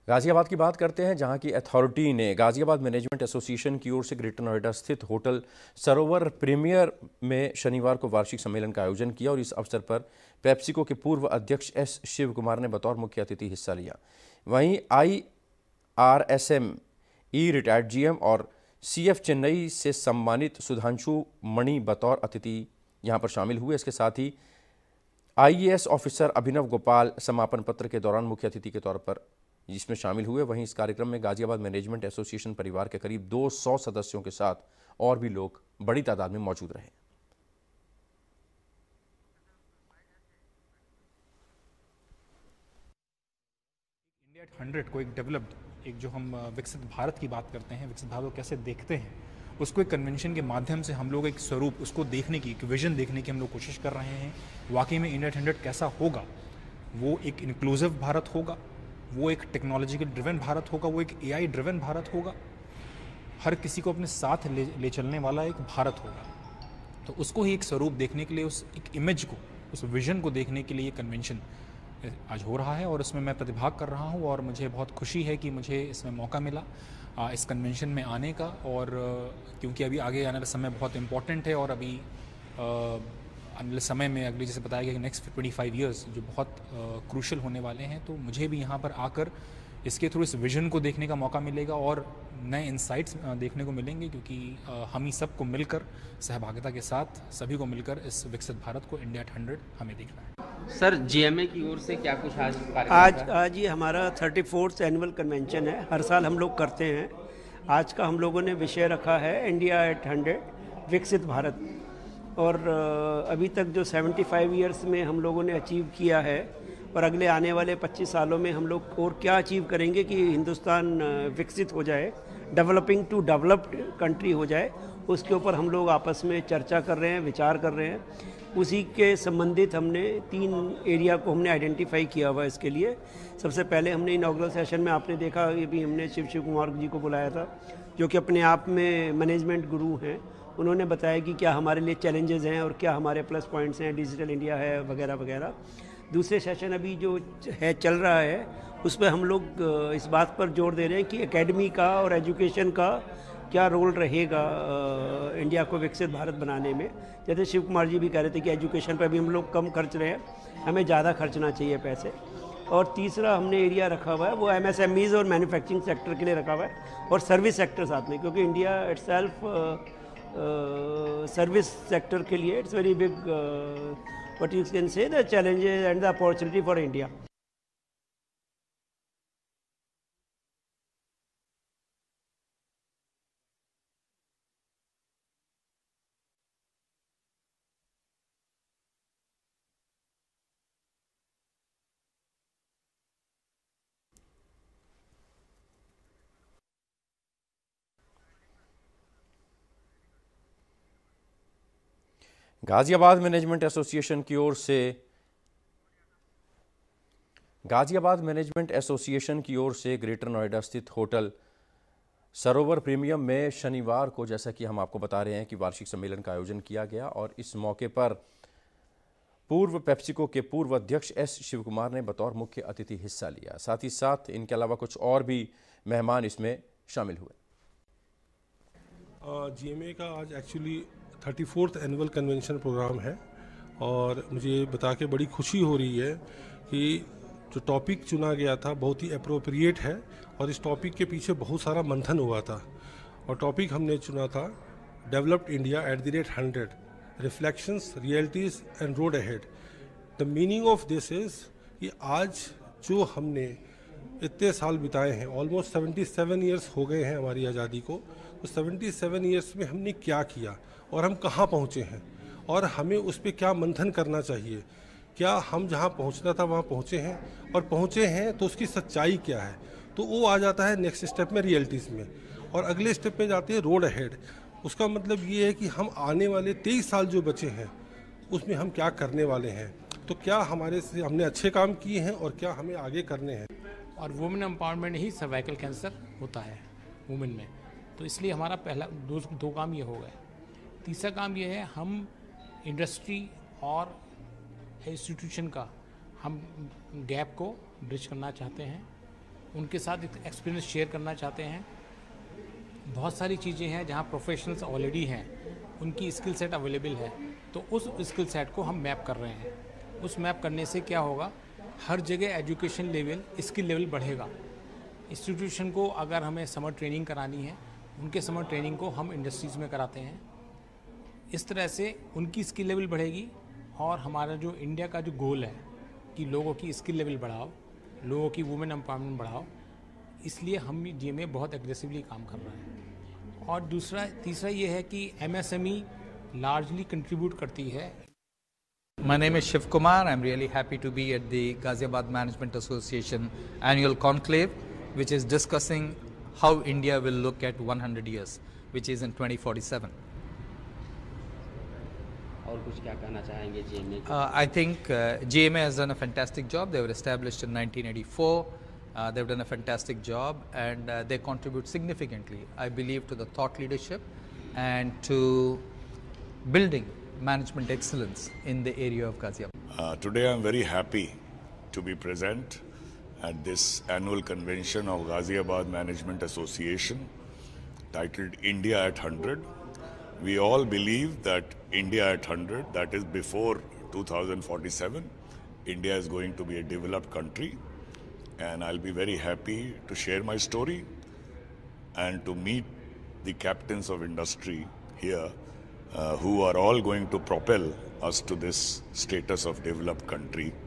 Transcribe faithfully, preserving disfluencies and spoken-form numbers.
गाजियाबाद की बात करते हैं, जहां की अथॉरिटी ने गाजियाबाद मैनेजमेंट एसोसिएशन की ओर से ग्रेटर नोएडा स्थित होटल सरोवर प्रीमियर में शनिवार को वार्षिक सम्मेलन का आयोजन किया और इस अवसर पर पेप्सिको के पूर्व अध्यक्ष एस शिव कुमार ने बतौर मुख्य अतिथि हिस्सा लिया। वहीं I R S M E retired G M और सी एफ चेन्नई से सम्मानित सुधांशु मणि बतौर अतिथि यहां पर शामिल हुए। इसके साथ ही I A S officer Abhinav Gopal समापन पत्र के दौरान मुख्य अतिथि के तौर पर जिसमें शामिल हुए। वहीं इस कार्यक्रम में गाजियाबाद मैनेजमेंट एसोसिएशन परिवार के करीब दो सौ सदस्यों के साथ और भी लोग बड़ी तादाद में मौजूद रहे। इंडिया हंड्रेड को एक डेवलप्ड, एक जो हम विकसित भारत की बात करते हैं, विकसित भारत को कैसे देखते हैं, उसको एक कन्वेंशन के माध्यम से हम लोग एक स्वरूप उसको देखने की, एक विजन देखने की हम लोग कोशिश कर रहे हैं। वाकई में इंडिया हंड्रेड कैसा होगा, वो एक इंक्लूसिव भारत होगा, वो एक टेक्नोलॉजिकल ड्रिवन भारत होगा, वो एक ए आई ड्रिवन भारत होगा, हर किसी को अपने साथ ले ले चलने वाला एक भारत होगा। तो उसको ही एक स्वरूप देखने के लिए, उस एक इमेज को, उस विजन को देखने के लिए ये कन्वेंशन आज हो रहा है और इसमें मैं प्रतिभाग कर रहा हूँ और मुझे बहुत खुशी है कि मुझे इसमें मौका मिला आ, इस कन्वेंशन में आने का। और क्योंकि अभी आगे आने का समय बहुत इम्पोर्टेंट है और अभी अगले समय में, अगले जैसे बताया गया कि नेक्स्ट ट्वेंटी फाइव ईयर्स जो बहुत क्रूशल होने वाले हैं, तो मुझे भी यहाँ पर आकर इसके थ्रू इस विजन को देखने का मौका मिलेगा और नए इंसाइट्स देखने को मिलेंगे, क्योंकि हम ही सबको मिलकर, सहभागिता के साथ सभी को मिलकर इस विकसित भारत को, इंडिया हंड्रेड, हमें देखना है। सर, जी एम ए की ओर से क्या कुछ आज कार्यक्रम आज आज ये हमारा थर्टी फोर्थ एनुअल कन्वेंशन है, हर साल हम लोग करते हैं। आज का हम लोगों ने विषय रखा है इंडिया एट हंड्रेड, विकसित भारत। और अभी तक जो पचहत्तर इयर्स में हम लोगों ने अचीव किया है और अगले आने वाले पच्चीस सालों में हम लोग और क्या अचीव करेंगे कि हिंदुस्तान विकसित हो जाए, डेवलपिंग टू डेवलप्ड कंट्री हो जाए, उसके ऊपर हम लोग आपस में चर्चा कर रहे हैं, विचार कर रहे हैं। उसी के संबंधित हमने तीन एरिया को हमने आइडेंटिफाई किया हुआ है इसके लिए। सबसे पहले हमने इनॉग्रल सेशन में आपने देखा, ये भी हमने शिव शिव कुमार जी को बुलाया था, जो कि अपने आप में मैनेजमेंट गुरु हैं। उन्होंने बताया कि क्या हमारे लिए चैलेंजेस हैं और क्या हमारे प्लस पॉइंट्स हैं, डिजिटल इंडिया है वगैरह वगैरह। दूसरे सेशन अभी जो है चल रहा है, उस पर हम लोग इस बात पर जोर दे रहे हैं कि एकेडमी का और एजुकेशन का क्या रोल रहेगा इंडिया को विकसित भारत बनाने में। जैसे शिव कुमार जी भी कह रहे थे कि एजुकेशन पर भी हम लोग कम खर्च रहे हैं, हमें ज़्यादा खर्चना चाहिए पैसे। और तीसरा हमने एरिया रखा हुआ है वो एम एस एम ईज़ और मैन्युफैक्चरिंग सेक्टर के लिए रखा हुआ है, और सर्विस सेक्टर साथ में, क्योंकि इंडिया इटसेल्फ सर्विस सेक्टर के लिए it's very big, what you can say, the challenges and the opportunity for India. Ghaziabad management association की ओर से गाजियाबाद मैनेजमेंट एसोसिएशन की ओर से ग्रेटर नोएडा स्थित होटल सरोवर प्रीमियम में शनिवार को, जैसा कि हम आपको बता रहे हैं, कि वार्षिक सम्मेलन का आयोजन किया गया और इस मौके पर पूर्व पेप्सिको के पूर्व अध्यक्ष एस शिव कुमार ने बतौर मुख्य अतिथि हिस्सा लिया। साथ ही साथ इनके अलावा कुछ और भी मेहमान इसमें शामिल हुए। जी एम ए का आज actually thirty fourth annual convention program है और मुझे बता के बड़ी खुशी हो रही है कि जो टॉपिक चुना गया था बहुत ही अप्रोप्रिएट है और इस टॉपिक के पीछे बहुत सारा मंथन हुआ था। और टॉपिक हमने चुना था developed India at the rate hundred, reflections, realities and road ahead. The meaning of this is कि आज जो हमने इतने साल बिताए हैं, ऑलमोस्ट सेवेंटी सेवन ईयर्स हो गए हैं हमारी आज़ादी को, तो सेवेंटी सेवन ईयर्स में हमने क्या किया और हम कहाँ पहुँचे हैं और हमें उस पर क्या मंथन करना चाहिए। क्या हम जहाँ पहुँचना था वहाँ पहुँचे हैं, और पहुँचे हैं तो उसकी सच्चाई क्या है। तो वो आ जाता है नेक्स्ट स्टेप में, रियलिटीज़ में। और अगले स्टेप में जाते हैं रोड अहेड। उसका मतलब ये है कि हम आने वाले तेईस साल जो बचे हैं उसमें हम क्या करने वाले हैं, तो क्या हमारे से हमने अच्छे काम किए हैं और क्या हमें आगे करने हैं। और वुमेन एम्पावरमेंट ही सर्वाइकल कैंसर होता है वुमेन में, तो इसलिए हमारा पहला दो दो काम ये हो गए। तीसरा काम ये है, हम इंडस्ट्री और इंस्टीट्यूशन का हम गैप को ब्रिज करना चाहते हैं उनके साथ एक्सपीरियंस शेयर करना चाहते हैं। बहुत सारी चीज़ें हैं जहाँ प्रोफेशनल्स ऑलरेडी हैं, उनकी स्किल सेट अवेलेबल है, तो उस स्किल सेट को हम मैप कर रहे हैं। उस मैप करने से क्या होगा, हर जगह एजुकेशन लेवल, स्किल लेवल बढ़ेगा। इंस्टीट्यूशन को अगर हमें समर ट्रेनिंग करानी है, उनके समर ट्रेनिंग को हम इंडस्ट्रीज़ में कराते हैं। इस तरह से उनकी स्किल लेवल बढ़ेगी और हमारा जो इंडिया का जो गोल है कि लोगों की स्किल लेवल बढ़ाओ, लोगों की वुमेन एम्पावरमेंट बढ़ाओ, इसलिए हम जी में बहुत एग्रेसिवली काम कर रहे हैं। और दूसरा तीसरा ये है कि एमएसएमई लार्जली कंट्रीब्यूट करती है। My name is Shiv Kumar. I'm really happy to be at the Ghaziabad Management Association annual conclave, which is discussing how India will look at one hundred years, which is in twenty forty-seven. और कुछ क्या कहना चाहेंगे G M A? Uh, I think uh, G M A has done a fantastic job. They were established in nineteen eighty-four. Uh, they've done a fantastic job, and uh, they contribute significantly, I believe, to the thought leadership and to building management excellence in the area of Ghaziabad. Uh, today I'm very happy to be present at this annual convention of Ghaziabad Management Association titled India at one hundred. We all believe that India at one hundred, that is before two thousand forty-seven, India is going to be a developed country, and I'll be very happy to share my story and to meet the captains of industry here uh, who are all going to propel us to this status of developed country